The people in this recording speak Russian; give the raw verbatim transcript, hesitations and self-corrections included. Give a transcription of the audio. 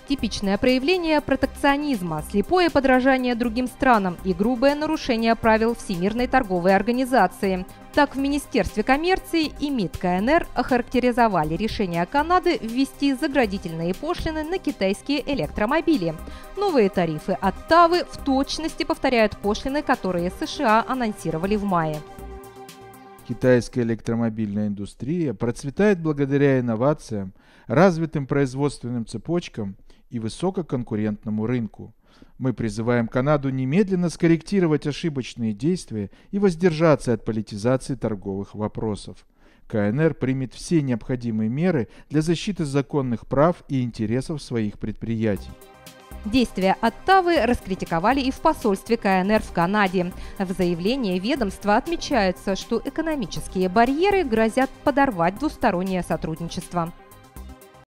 Типичное проявление протекционизма, слепое подражание другим странам и грубое нарушение правил Всемирной торговой организации. Так, в Министерстве коммерции и МИД КНР охарактеризовали решение Канады ввести заградительные пошлины на китайские электромобили. Новые тарифы от ТАВы в точности повторяют пошлины, которые США анонсировали в мае. Китайская электромобильная индустрия процветает благодаря инновациям, развитым производственным цепочкам и высококонкурентному рынку. Мы призываем Канаду немедленно скорректировать ошибочные действия и воздержаться от политизации торговых вопросов. КНР примет все необходимые меры для защиты законных прав и интересов своих предприятий. Действия Оттавы раскритиковали и в посольстве КНР в Канаде. В заявлении ведомства отмечается, что экономические барьеры грозят подорвать двустороннее сотрудничество.